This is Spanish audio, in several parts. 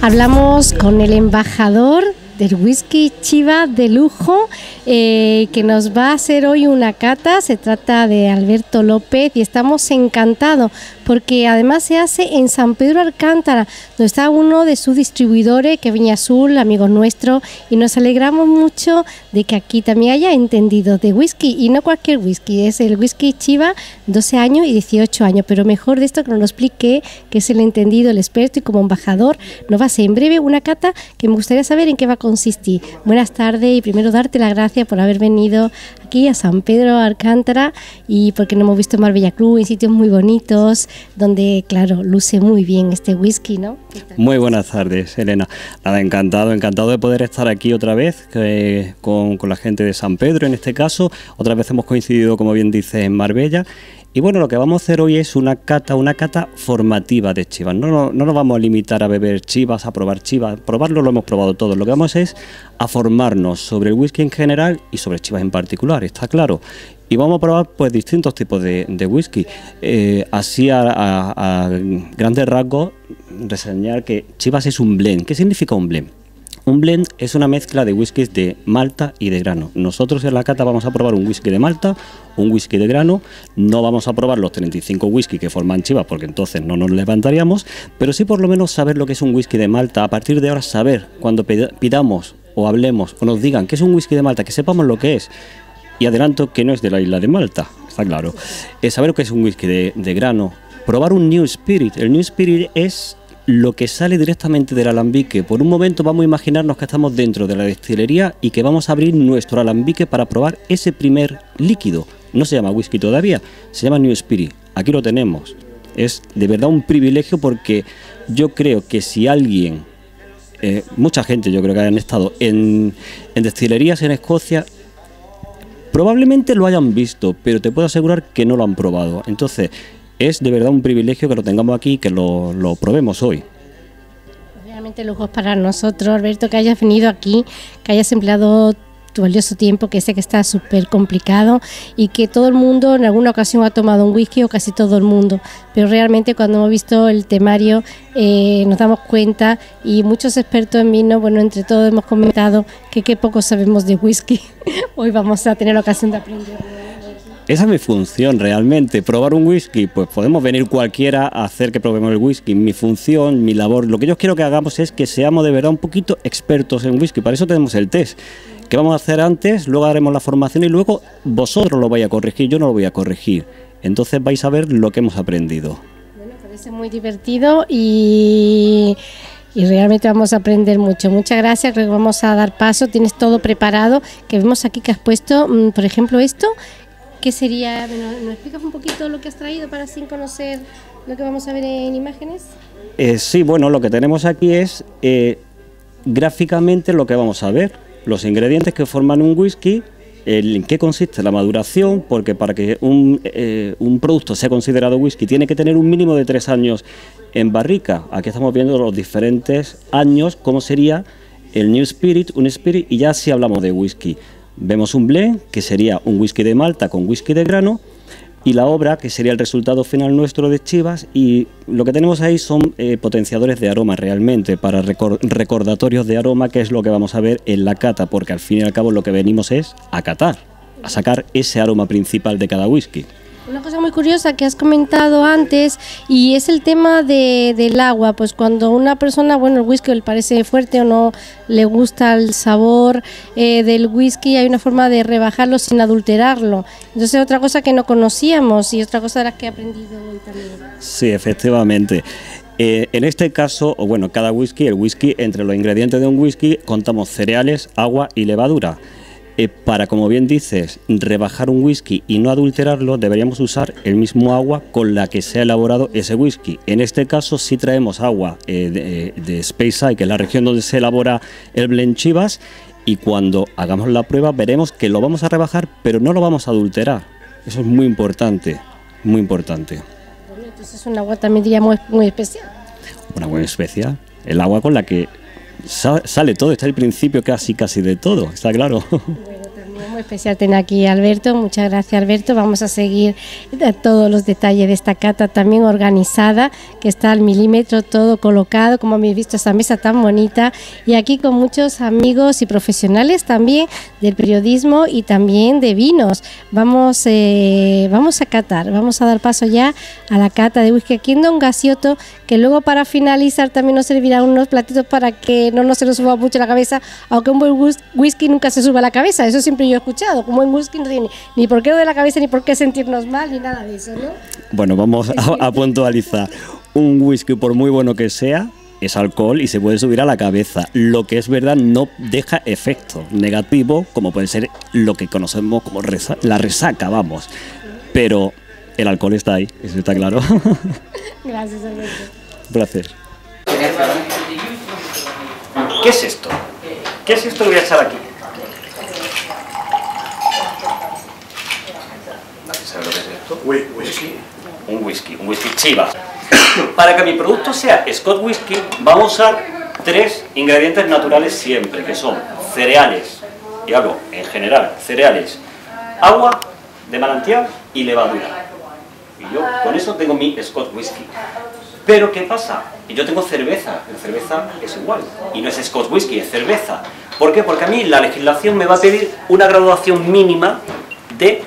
Hablamos con el embajador del whisky Chivas de lujo, que nos va a hacer hoy una cata. Se trata de Alberto López y estamos encantados porque además se hace en San Pedro Alcántara, donde está uno de sus distribuidores, que es Viña Azul, amigos nuestros, y nos alegramos mucho de que aquí también haya entendido de whisky, y no cualquier whisky, es el whisky Chivas, 12 años y 18 años, pero mejor de esto que nos lo explique, que es el entendido, el experto, y como embajador nos va a hacer en breve una cata que me gustaría saber en qué va a consistir. Buenas tardes, y primero darte las gracias por haber venido aquí a San Pedro Alcántara, y porque nos hemos visto en Marbella Club, en sitios muy bonitos, donde, claro, luce muy bien este whisky, ¿no? Muy buenas tardes, Elena. Nada, encantado de poder estar aquí otra vez con la gente de San Pedro, en este caso. Otra vez hemos coincidido, como bien dices, en Marbella. Y bueno, lo que vamos a hacer hoy es una cata formativa de Chivas. No nos vamos a limitar a beber Chivas, a probar Chivas. Probarlo lo hemos probado todo. Lo que vamos es a formarnos sobre el whisky en general y sobre Chivas en particular, está claro. Y vamos a probar pues distintos tipos de whisky. Así a grandes rasgos, reseñar que Chivas es un blend. ¿Qué significa un blend? Un blend es una mezcla de whiskies de malta y de grano. Nosotros en la cata vamos a probar un whisky de malta, un whisky de grano. No vamos a probar los 35 whisky que forman Chivas, porque entonces no nos levantaríamos, pero sí por lo menos saber lo que es un whisky de malta. A partir de ahora saber, cuando pidamos o hablemos o nos digan que es un whisky de malta, que sepamos lo que es. Y adelanto que no es de la isla de Malta, está claro. Saber lo que es un whisky de grano. Probar un New Spirit. El New Spirit es lo que sale directamente del alambique. Por un momento vamos a imaginarnos que estamos dentro de la destilería y que vamos a abrir nuestro alambique para probar ese primer líquido. No se llama whisky todavía, se llama New Spirit. Aquí lo tenemos. Es de verdad un privilegio, porque yo creo que si alguien, mucha gente yo creo que hayan estado en destilerías en Escocia, probablemente lo hayan visto, pero te puedo asegurar que no lo han probado. Entonces, es de verdad un privilegio que lo tengamos aquí y que lo probemos hoy. Realmente lujo es para nosotros, Alberto, que hayas venido aquí, que hayas empleado tu valioso tiempo, que sé que está súper complicado y que todo el mundo en alguna ocasión ha tomado un whisky, o casi todo el mundo, pero realmente cuando hemos visto el temario nos damos cuenta, y muchos expertos en vino, bueno, entre todos hemos comentado que qué poco sabemos de whisky. Hoy vamos a tener la ocasión de aprender. Esa es mi función realmente, probar un whisky. Pues podemos venir cualquiera a hacer que probemos el whisky. Mi función, mi labor, lo que yo quiero que hagamos es que seamos de verdad un poquito expertos en whisky. Para eso tenemos el test. ¿Qué vamos a hacer antes? Luego haremos la formación y luego vosotros lo vais a corregir, yo no lo voy a corregir. Entonces vais a ver lo que hemos aprendido. Bueno, parece muy divertido y realmente vamos a aprender mucho. Muchas gracias, creo que vamos a dar paso. Tienes todo preparado, que vemos aquí que has puesto, por ejemplo, esto. ¿Qué sería? ¿Nos explicas un poquito lo que has traído para así conocer lo que vamos a ver en imágenes? Sí, bueno, lo que tenemos aquí es gráficamente lo que vamos a ver. Los ingredientes que forman un whisky, en qué consiste la maduración, porque para que un producto sea considerado whisky tiene que tener un mínimo de 3 años en barrica. Aquí estamos viendo los diferentes años, cómo sería el New Spirit, un Spirit, y ya si hablamos de whisky. Vemos un blend, que sería un whisky de malta con whisky de grano, y la obra, que sería el resultado final nuestro de Chivas, y lo que tenemos ahí son potenciadores de aroma realmente, para recordatorios de aroma, que es lo que vamos a ver en la cata, porque al fin y al cabo lo que venimos es a catar, a sacar ese aroma principal de cada whisky. Una cosa muy curiosa que has comentado antes, y es el tema del agua. Pues cuando una persona, bueno, el whisky le parece fuerte o no le gusta el sabor del whisky, hay una forma de rebajarlo sin adulterarlo. Entonces, otra cosa que no conocíamos y otra cosa de las que he aprendido hoy también. Sí, efectivamente. En este caso, o bueno, cada whisky, el whisky, entre los ingredientes de un whisky contamos cereales, agua y levadura. Para, como bien dices, rebajar un whisky y no adulterarlo, deberíamos usar el mismo agua con la que se ha elaborado ese whisky. En este caso sí traemos agua de Speyside, que es la región donde se elabora el blend Chivas, y cuando hagamos la prueba veremos que lo vamos a rebajar, pero no lo vamos a adulterar. Eso es muy importante, muy importante. Bueno, entonces es un agua también diría muy especial. Un agua especial, el agua con la que sale todo, está el principio casi de todo, está claro. Bueno, también muy especial tener aquí a Alberto. Muchas gracias, Alberto. Vamos a seguir todos los detalles de esta cata también organizada, que está al milímetro todo colocado, como habéis visto esa mesa tan bonita, y aquí con muchos amigos y profesionales también del periodismo y también de vinos. Vamos a catar, vamos a dar paso ya a la cata de whisky aquí en Don Gasioto, que luego para finalizar también nos servirá unos platitos para que no se nos suba mucho la cabeza, aunque un buen whisky nunca se suba a la cabeza, eso siempre yo he escuchado, como un whisky no tiene ni por qué lo de la cabeza, ni por qué sentirnos mal, ni nada de eso, ¿no? Bueno, vamos a puntualizar. Un whisky, por muy bueno que sea, es alcohol y se puede subir a la cabeza. Lo que es verdad no deja efecto negativo, como puede ser lo que conocemos como la resaca, vamos. Pero el alcohol está ahí, eso está claro. Gracias, Alberto. Un placer. ¿Qué es esto? ¿Qué es esto que voy a echar aquí? ¿Sabes lo que es esto? Whisky. Un whisky Chivas. Para que mi producto sea Scotch Whisky, vamos a usar 3 ingredientes naturales siempre, que son cereales, y hablo en general, cereales, agua de manantial y levadura. Y yo con eso tengo mi Scotch Whisky. Pero ¿qué pasa? Yo tengo cerveza, la cerveza es igual, y no es Scotch Whisky, es cerveza. ¿Por qué? Porque a mí la legislación me va a pedir una graduación mínima de...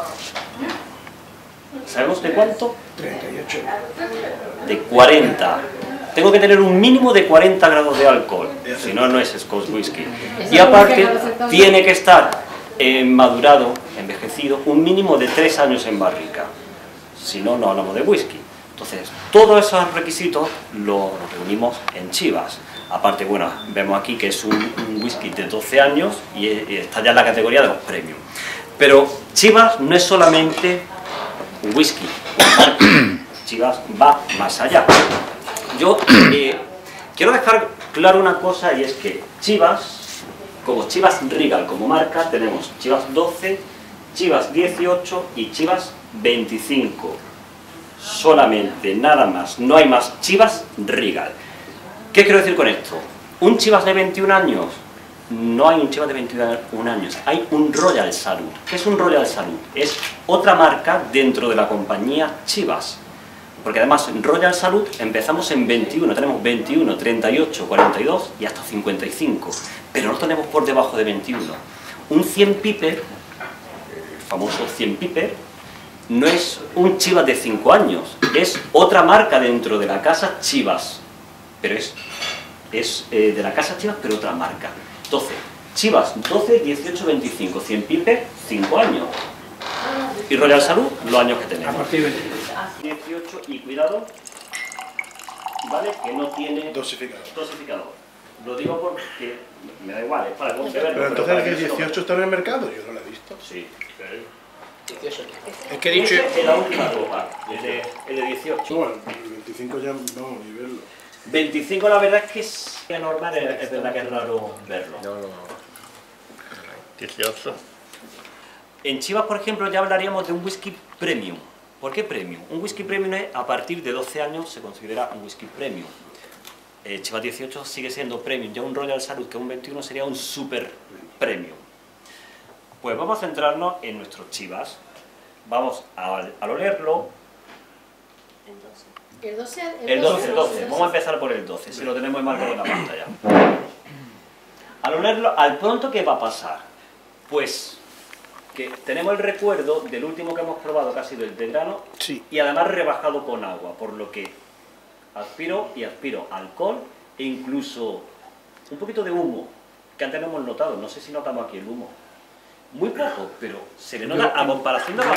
¿Sabemos de cuánto? 38. De 40. Tengo que tener un mínimo de 40 grados de alcohol, si no, no es Scotch Whisky. Y aparte, tiene que estar madurado, envejecido, un mínimo de 3 años en barrica. Si no, no hablamos de whisky. Entonces, todos esos requisitos los reunimos en Chivas. Aparte, bueno, vemos aquí que es un whisky de 12 años y está ya en la categoría de los premium. Pero Chivas no es solamente un whisky. Chivas va más allá. Yo quiero dejar claro una cosa, y es que Chivas, como Chivas Regal como marca, tenemos Chivas 12, Chivas 18 y Chivas 25. Solamente, nada más, no hay más. Chivas Regal. ¿Qué quiero decir con esto? ¿Un Chivas de 21 años? No hay un Chivas de 21 años, hay un Royal Salud. ¿Qué es un Royal Salud? Es otra marca dentro de la compañía Chivas. Porque además en Royal Salud empezamos en 21, tenemos 21, 38, 42 y hasta 55. Pero no tenemos por debajo de 21. Un 100 Piper, el famoso 100 Piper, no es un Chivas de 5 años, es otra marca dentro de la casa Chivas. Pero es de la casa Chivas, pero otra marca. Entonces, Chivas 12, 18, 25, 100 Piper, 5 años. Y Royal Salud, los años que tenemos. A partir de 18, y cuidado, ¿vale? Que no tiene dosificador. Lo digo porque me da igual, es para beberlo. Pero entonces el que 18 está en el mercado, yo no lo he visto. Sí. 18. Es que he dicho... Este es la última copa, el de 18. No, el 25 ya no, ni verlo. 25 la verdad es que es normal, es verdad que es raro verlo. No. 18. En Chivas, por ejemplo, ya hablaríamos de un whisky premium. ¿Por qué premium? Un whisky premium es, a partir de 12 años se considera un whisky premium. Chivas 18 sigue siendo premium. Ya un Royal Salud, que un 21 sería un super premium. Pues vamos a centrarnos en nuestros Chivas. Vamos a olerlo. El 12. Vamos a empezar por el 12, si lo tenemos marcado en la pantalla. Al olerlo, al pronto, ¿qué va a pasar? Pues que tenemos el recuerdo del último que hemos probado, que ha sido el de grano, Sí. y además rebajado con agua, por lo que aspiro alcohol e incluso un poquito de humo, que antes no hemos notado. No sé si notamos aquí el humo. Muy poco, pero se le nota a comparación de la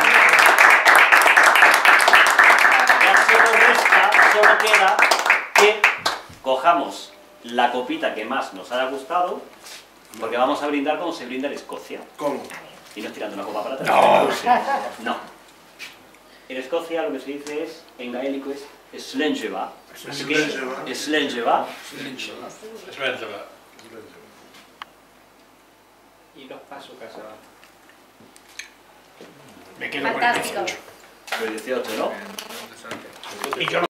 solo queda que cojamos la copita que más nos haya gustado, porque vamos a brindar como se brinda en Escocia. ¿Cómo? Y no es tirando una copa para atrás. No. En Escocia lo que se dice es, en gaélico es Slengeva. Así que Slengeva. Y los pasos que se van. Me quedo con el 18. El 18, ¿no? Y yo